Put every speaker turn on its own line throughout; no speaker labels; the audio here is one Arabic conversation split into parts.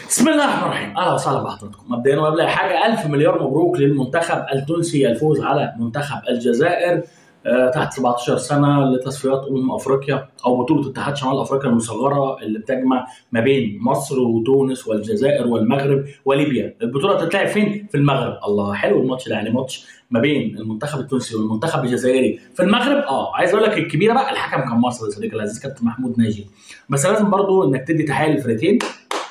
بسم الله الرحمن الرحيم، اهلا وسهلا بحضراتكم. مبدئيا وقبل اي حاجه الف مليار مبروك للمنتخب التونسي الفوز على منتخب الجزائر تحت 17 سنه لتصفيات افريقيا او بطوله اتحاد شمال افريقيا المصغره اللي بتجمع ما بين مصر وتونس والجزائر والمغرب وليبيا. البطوله هتتلعب فين؟ في المغرب. الله، حلو الماتش ده، يعني ماتش ما بين المنتخب التونسي والمنتخب الجزائري في المغرب. عايز اقول لك الكبيره بقى، الحكم كان مصري يا صديقي العزيز كابتن محمود ناجي. بس لازم برضو انك تدي تحيه للفرقتين.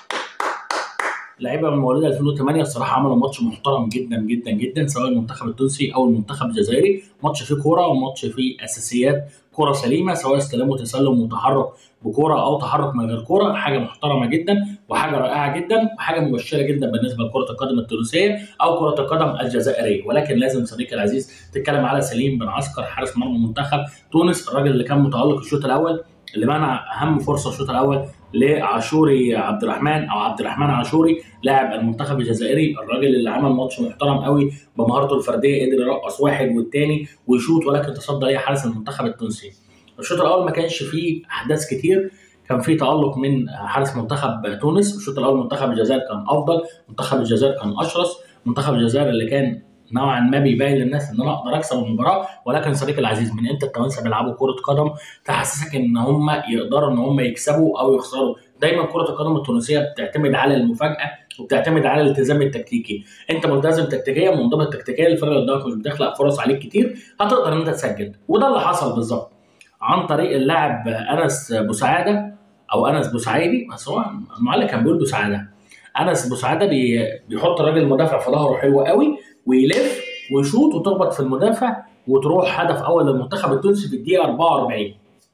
لعيبه من مواليد 2008 الصراحه عملوا ماتش محترم جدا جدا جدا، سواء المنتخب التونسي او المنتخب الجزائري. ماتش فيه كوره وماتش فيه اساسيات كوره سليمه، سواء استلام وتسلم وتحرك بكوره او تحرك من غير كوره. حاجه محترمه جدا وحاجه رائعه جدا وحاجه مبشره جدا بالنسبه لكره القدم التونسيه او كره القدم الجزائريه. ولكن لازم صديقي العزيز تتكلم على سليم بن عسكر، حارس مرمى منتخب تونس، الراجل اللي كان متالق الشوط الاول، اللي منع اهم فرصه الشوط الاول لعاشوري عبد الرحمن او عبد الرحمن عاشوري لاعب المنتخب الجزائري. الراجل اللي عمل ماتش محترم قوي بمهارته الفرديه، قدر يرقص واحد والثاني ويشوط، ولكن تصدى ليه حارس المنتخب التونسي. الشوط الاول ما كانش فيه احداث كتير، كان في تألق من حارس منتخب تونس. الشوط الاول منتخب الجزائر كان افضل، منتخب الجزائر كان اشرس، منتخب الجزائر اللي كان نوعا ما بيبين للناس ان انا اقدر اكسب المباراه. ولكن صديقي العزيز، من امتى التوانسه بيلعبوا كره قدم تحسسك ان هم يقدروا ان هم يكسبوا او يخسروا؟ دايما كره القدم التونسيه بتعتمد على المفاجاه وبتعتمد على الالتزام التكتيكي. انت ملتزم تكتيكيا، منضبط تكتيكيا، الفرقه اللي قدامك مش بتخلق فرص عليك كتير، هتقدر ان انت تسجل. وده اللي حصل بالظبط عن طريق اللاعب انس بوسعاده او انس بوسعيدي، بس هو المعلق كان بيقول بوسعاده. انس بوسعاده بيحط الراجل المدافع في ظهره حلو قوي ويلف ويشوط وتخبط في المدافع وتروح هدف اول للمنتخب التونسي في الدقيقه 44.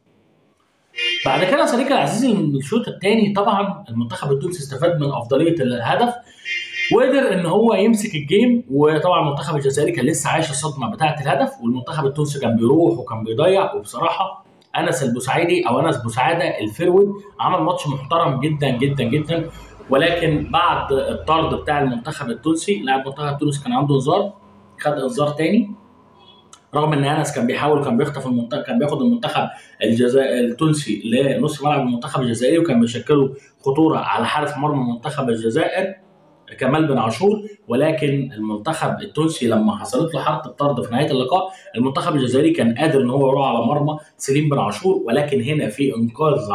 بعد كده صديقي العزيز الشوط الثاني طبعا المنتخب التونسي استفاد من افضليه الهدف وقدر ان هو يمسك الجيم. وطبعا المنتخب الجزائري كان لسه عايش الصدمه بتاعه الهدف، والمنتخب التونسي كان بيروح وكان بيضيع. وبصراحه انس البوسعيدي او انس بوسعاده الفرود عمل ماتش محترم جدا جدا جدا. ولكن بعد الطرد بتاع المنتخب التونسي، لاعب منتخب تونس كان عنده انذار، خد انذار تاني، رغم ان انس كان بيحاول، كان بيخطف المنتخب، كان بياخد المنتخب التونسي لنص ملعب المنتخب الجزائري، وكان بيشكلوا خطوره على حارس مرمى منتخب الجزائر كمال بن عاشور. ولكن المنتخب التونسي لما حصلت له حركه طرد في نهايه اللقاء، المنتخب الجزائري كان قادر ان هو يروح على مرمى سليم بن عاشور. ولكن هنا في انقاذ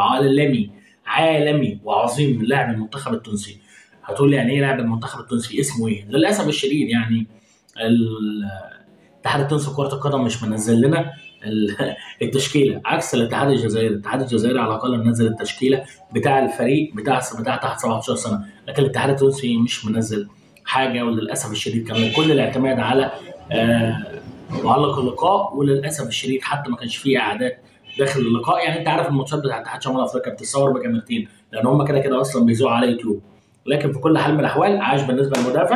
عالمي وعظيم من لاعب المنتخب التونسي. هتقول لي يعني ايه لاعب المنتخب التونسي؟ اسمه ايه؟ للاسف الشديد يعني الاتحاد التونسي لكره القدم مش منزل لنا التشكيله، عكس الاتحاد الجزائري. الاتحاد الجزائري على الاقل منزل التشكيله بتاع الفريق بتاع تحت 17 سنه، لكن الاتحاد التونسي مش منزل حاجه. وللاسف الشديد كان كل الاعتماد على معلق اللقاء، وللاسف الشديد حتى ما كانش فيه اعادات داخل اللقاء. يعني انت عارف الماتشات بتاعت اتحاد شمال افريقيا بتتصور بكاميرتين، لان هم كده كده اصلا بيذوعوا على يوتيوب. لكن في كل حال من الاحوال عاش بالنسبه للمدافع،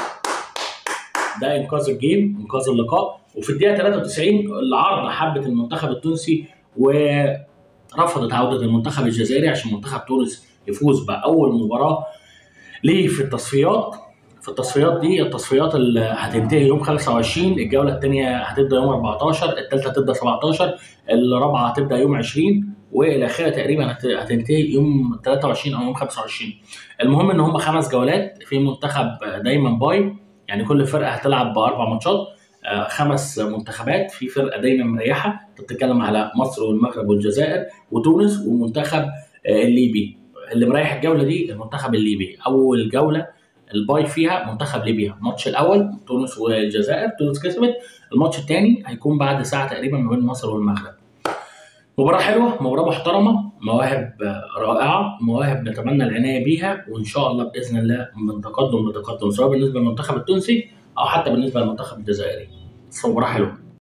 ده انقاذ الجيم، انقاذ اللقاء. وفي الدقيقه 93 العارضه حبت المنتخب التونسي ورفضت عوده المنتخب الجزائري عشان منتخب تونس يفوز باول مباراه ليه في التصفيات. في التصفيات دي، التصفيات اللي هتنتهي يوم 25، الجوله الثانيه هتبدا يوم 14، الثالثه هتبدا 17، الرابعه هتبدا يوم 20، والاخيره تقريبا هتنتهي يوم 23 او يوم 25. المهم ان هم 5 جولات في منتخب دايما باي، يعني كل فرقه هتلعب ب4 ماتشات، 5 منتخبات في فرقه دايما مريحه. انت بتتكلم على مصر والمغرب والجزائر وتونس والمنتخب الليبي. اللي مريح الجوله دي المنتخب الليبي. اول جوله الباي فيها منتخب ليبيا، الماتش الاول تونس والجزائر، تونس كسبت. الماتش الثاني هيكون بعد ساعه تقريبا ما بين مصر والمغرب. مباراة حلوة، مباراة محترمة، مواهب رائعة، مواهب نتمنى العناية بيها، وإن شاء الله بإذن الله من تقدم لتقدم، سواء بالنسبة للمنتخب التونسي أو حتى بالنسبة للمنتخب الجزائري. بس مباراة حلوة.